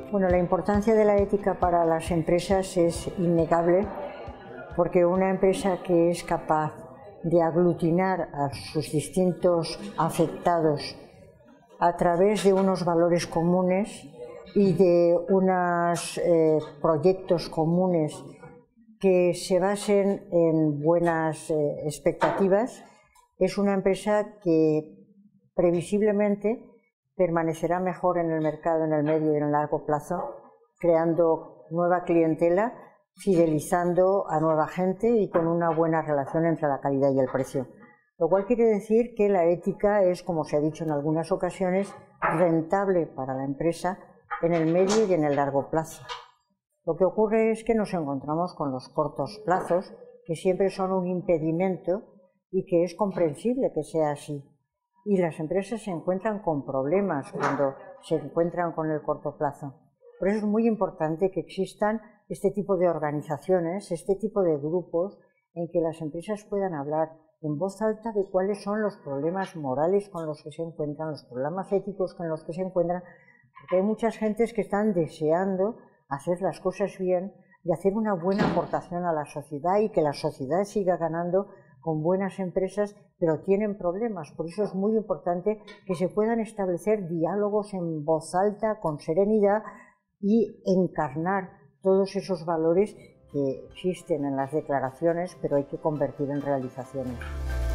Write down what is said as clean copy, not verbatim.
Bueno, la importancia de la ética para las empresas es innegable, porque una empresa que es capaz de aglutinar a sus distintos afectados a través de unos valores comunes y de unos proyectos comunes que se basen en buenas expectativas, es una empresa que previsiblemente permanecerá mejor en el mercado en el medio y en el largo plazo, creando nueva clientela, fidelizando a nueva gente y con una buena relación entre la calidad y el precio. Lo cual quiere decir que la ética es, como se ha dicho en algunas ocasiones, rentable para la empresa en el medio y en el largo plazo. Lo que ocurre es que nos encontramos con los cortos plazos, que siempre son un impedimento y que es comprensible que sea así. Y las empresas se encuentran con problemas cuando se encuentran con el corto plazo. Por eso es muy importante que existan este tipo de organizaciones, este tipo de grupos en que las empresas puedan hablar en voz alta de cuáles son los problemas morales con los que se encuentran, los problemas éticos con los que se encuentran, porque hay muchas gentes que están deseando hacer las cosas bien y hacer una buena aportación a la sociedad y que la sociedad siga ganando con buenas empresas, pero tienen problemas. Por eso es muy importante que se puedan establecer diálogos en voz alta, con serenidad, y encarnar todos esos valores que existen en las declaraciones, pero hay que convertir en realizaciones.